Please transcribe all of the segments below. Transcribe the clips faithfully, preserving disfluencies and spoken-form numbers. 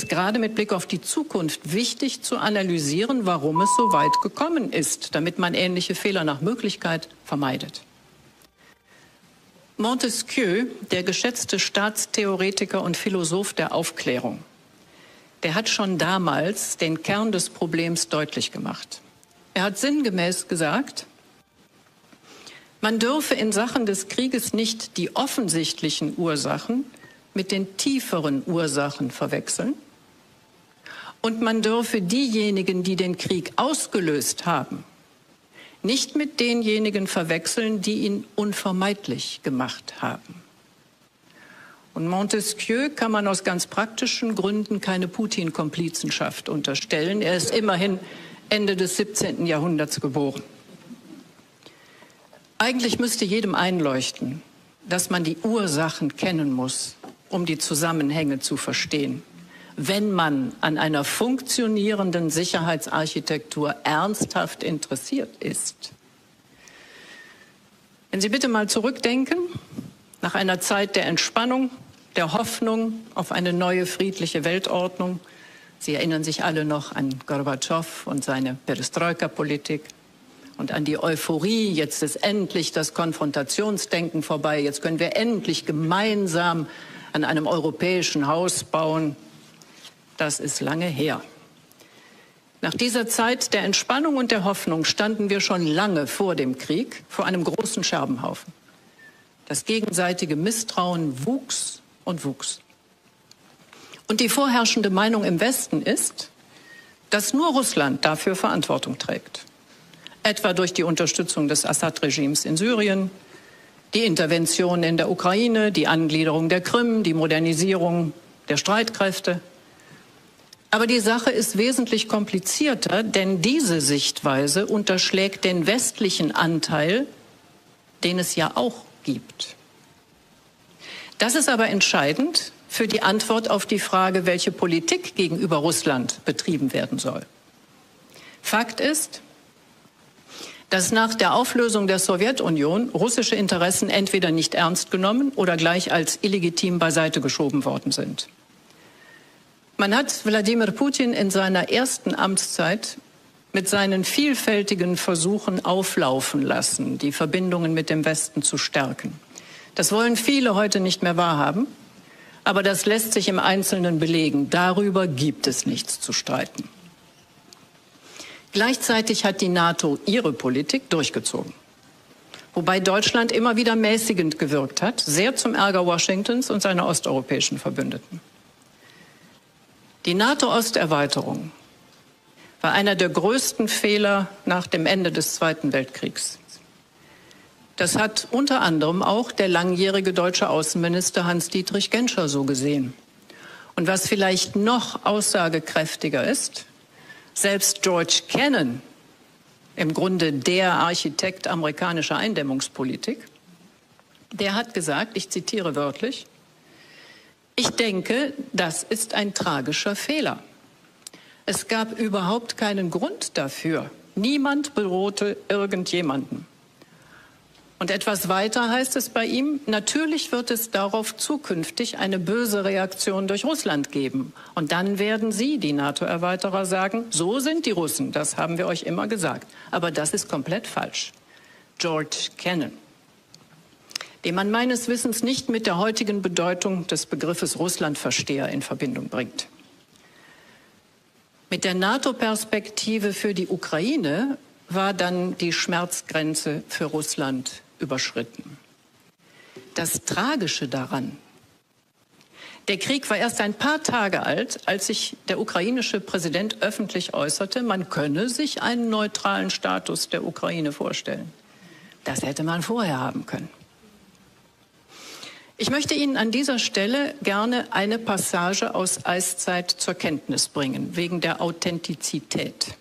gerade mit Blick auf die Zukunft wichtig zu analysieren, warum es so weit gekommen ist, damit man ähnliche Fehler nach Möglichkeit vermeidet. Montesquieu, der geschätzte Staatstheoretiker und Philosoph der Aufklärung, der hat schon damals den Kern des Problems deutlich gemacht. Er hat sinngemäß gesagt, man dürfe in Sachen des Krieges nicht die offensichtlichen Ursachen mit den tieferen Ursachen verwechseln und man dürfe diejenigen, die den Krieg ausgelöst haben, nicht mit denjenigen verwechseln, die ihn unvermeidlich gemacht haben. Und Montesquieu kann man aus ganz praktischen Gründen keine Putin-Komplizenschaft unterstellen. Er ist immerhin Ende des siebzehnten Jahrhunderts geboren. Eigentlich müsste jedem einleuchten, dass man die Ursachen kennen muss, um die Zusammenhänge zu verstehen, wenn man an einer funktionierenden Sicherheitsarchitektur ernsthaft interessiert ist. Wenn Sie bitte mal zurückdenken, nach einer Zeit der Entspannung, der Hoffnung auf eine neue friedliche Weltordnung. Sie erinnern sich alle noch an Gorbatschow und seine Perestroika-Politik und an die Euphorie, jetzt ist endlich das Konfrontationsdenken vorbei, jetzt können wir endlich gemeinsam an einem europäischen Haus bauen. Das ist lange her. Nach dieser Zeit der Entspannung und der Hoffnung standen wir schon lange vor dem Krieg vor einem großen Scherbenhaufen. Das gegenseitige Misstrauen wuchs und wuchs. Und die vorherrschende Meinung im Westen ist, dass nur Russland dafür Verantwortung trägt. Etwa durch die Unterstützung des Assad-Regimes in Syrien, die Intervention in der Ukraine, die Angliederung der Krim, die Modernisierung der Streitkräfte. Aber die Sache ist wesentlich komplizierter, denn diese Sichtweise unterschlägt den westlichen Anteil, den es ja auch gibt. Das ist aber entscheidend für die Antwort auf die Frage, welche Politik gegenüber Russland betrieben werden soll. Fakt ist, dass nach der Auflösung der Sowjetunion russische Interessen entweder nicht ernst genommen oder gleich als illegitim beiseite geschoben worden sind. Man hat Wladimir Putin in seiner ersten Amtszeit mit seinen vielfältigen Versuchen auflaufen lassen, die Verbindungen mit dem Westen zu stärken. Das wollen viele heute nicht mehr wahrhaben, aber das lässt sich im Einzelnen belegen. Darüber gibt es nichts zu streiten. Gleichzeitig hat die NATO ihre Politik durchgezogen, wobei Deutschland immer wieder mäßigend gewirkt hat, sehr zum Ärger Washingtons und seiner osteuropäischen Verbündeten. Die NATO-Osterweiterung war einer der größten Fehler nach dem Ende des Zweiten Weltkriegs. Das hat unter anderem auch der langjährige deutsche Außenminister Hans-Dietrich Genscher so gesehen. Und was vielleicht noch aussagekräftiger ist, selbst George Kennan, im Grunde der Architekt amerikanischer Eindämmungspolitik, der hat gesagt, ich zitiere wörtlich, ich denke, das ist ein tragischer Fehler. Es gab überhaupt keinen Grund dafür. Niemand bedrohte irgendjemanden. Und etwas weiter heißt es bei ihm, natürlich wird es darauf zukünftig eine böse Reaktion durch Russland geben. Und dann werden Sie, die NATO-Erweiterer, sagen, so sind die Russen, das haben wir euch immer gesagt. Aber das ist komplett falsch. George Kennan, den man meines Wissens nicht mit der heutigen Bedeutung des Begriffes Russlandversteher in Verbindung bringt. Mit der NATO-Perspektive für die Ukraine war dann die Schmerzgrenze für Russland überschritten. Das Tragische daran, der Krieg war erst ein paar Tage alt, als sich der ukrainische Präsident öffentlich äußerte, man könne sich einen neutralen Status der Ukraine vorstellen. Das hätte man vorher haben können. Ich möchte Ihnen an dieser Stelle gerne eine Passage aus Eiszeit zur Kenntnis bringen, wegen der Authentizität.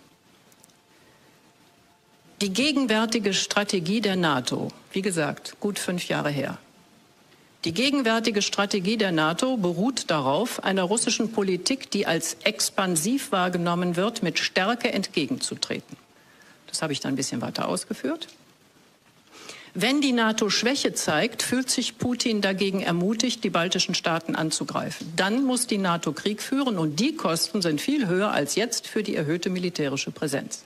Die gegenwärtige Strategie der NATO, wie gesagt, gut fünf Jahre her. Die gegenwärtige Strategie der NATO beruht darauf, einer russischen Politik, die als expansiv wahrgenommen wird, mit Stärke entgegenzutreten. Das habe ich dann ein bisschen weiter ausgeführt. Wenn die NATO Schwäche zeigt, fühlt sich Putin dagegen ermutigt, die baltischen Staaten anzugreifen. Dann muss die NATO Krieg führen und die Kosten sind viel höher als jetzt für die erhöhte militärische Präsenz.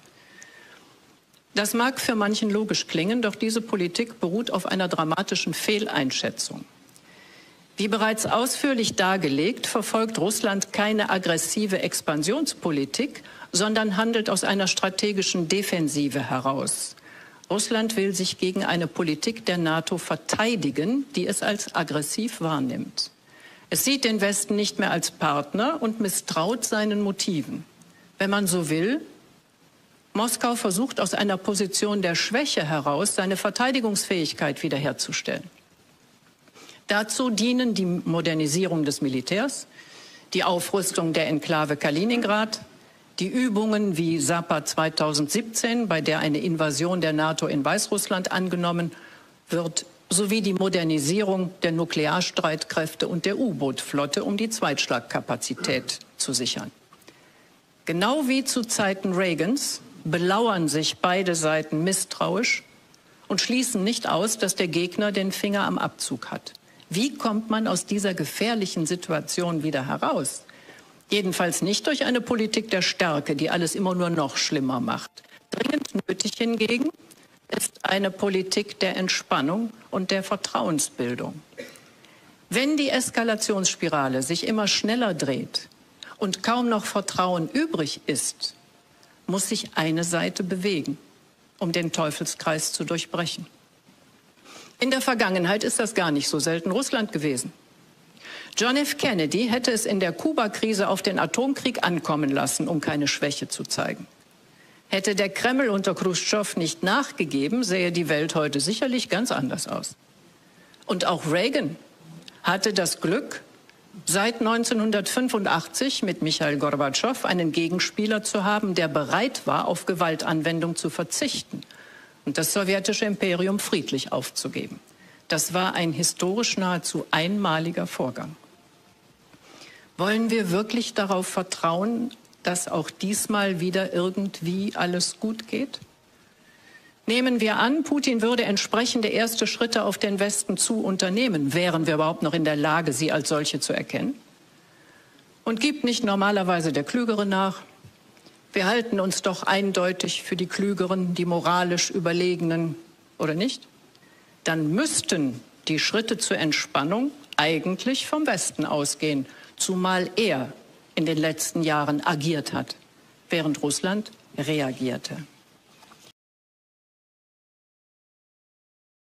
Das mag für manchen logisch klingen, doch diese Politik beruht auf einer dramatischen Fehleinschätzung. Wie bereits ausführlich dargelegt, verfolgt Russland keine aggressive Expansionspolitik, sondern handelt aus einer strategischen Defensive heraus. Russland will sich gegen eine Politik der NATO verteidigen, die es als aggressiv wahrnimmt. Es sieht den Westen nicht mehr als Partner und misstraut seinen Motiven. Wenn man so will, Moskau versucht aus einer Position der Schwäche heraus, seine Verteidigungsfähigkeit wiederherzustellen. Dazu dienen die Modernisierung des Militärs, die Aufrüstung der Enklave Kaliningrad, die Übungen wie Sapper zweitausendsiebzehn, bei der eine Invasion der NATO in Weißrussland angenommen wird, sowie die Modernisierung der Nuklearstreitkräfte und der U-Boot-Flotte, um die Zweitschlagkapazität zu sichern. Genau wie zu Zeiten Reagans belauern sich beide Seiten misstrauisch und schließen nicht aus, dass der Gegner den Finger am Abzug hat. Wie kommt man aus dieser gefährlichen Situation wieder heraus? Jedenfalls nicht durch eine Politik der Stärke, die alles immer nur noch schlimmer macht. Dringend nötig hingegen ist eine Politik der Entspannung und der Vertrauensbildung. Wenn die Eskalationsspirale sich immer schneller dreht und kaum noch Vertrauen übrig ist, muss sich eine Seite bewegen, um den Teufelskreis zu durchbrechen. In der Vergangenheit ist das gar nicht so selten Russland gewesen. John F. Kennedy hätte es in der Kuba-Krise auf den Atomkrieg ankommen lassen, um keine Schwäche zu zeigen. Hätte der Kreml unter Chruschtschow nicht nachgegeben, sähe die Welt heute sicherlich ganz anders aus. Und auch Reagan hatte das Glück, seit neunzehnhundertfünfundachtzig mit Michail Gorbatschow einen Gegenspieler zu haben, der bereit war, auf Gewaltanwendung zu verzichten und das sowjetische Imperium friedlich aufzugeben. Das war ein historisch nahezu einmaliger Vorgang. Wollen wir wirklich darauf vertrauen, dass auch diesmal wieder irgendwie alles gut geht? Nehmen wir an, Putin würde entsprechende erste Schritte auf den Westen zu unternehmen. Wären wir überhaupt noch in der Lage, sie als solche zu erkennen? Und gibt nicht normalerweise der Klügere nach? Wir halten uns doch eindeutig für die Klügeren, die moralisch Überlegenen, oder nicht? Dann müssten die Schritte zur Entspannung eigentlich vom Westen ausgehen, zumal er in den letzten Jahren agiert hat, während Russland reagierte.